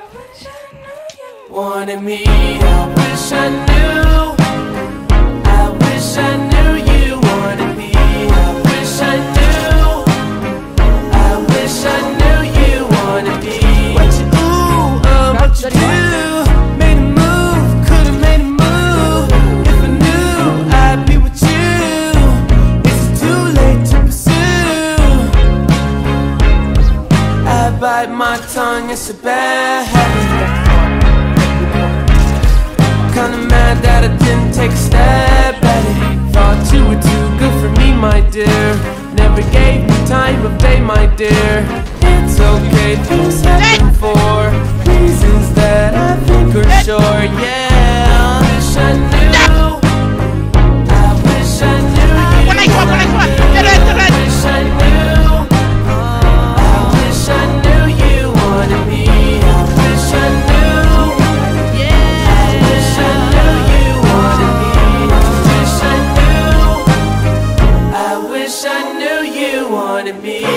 wanted me. I wish I knew. I wish I knew you wanted me. I wish I knew. I wish I knew you wanted me. What you what you do? Made a move, could've made a move. If I knew I'd be with you. It's too late to pursue. I bite my tongue, it's a bad habit. Kinda mad that I didn't take a stab at it. Thought you were too good for me, my dear. Never gave me time of day, my dear. It's okay, things happen for reasons that I think are sure, yeah. I wish I knew. I wish I knew you wanted me. I wish I knew. I wish I knew you wanted me. I wish I knew. I wish I knew you wanted me.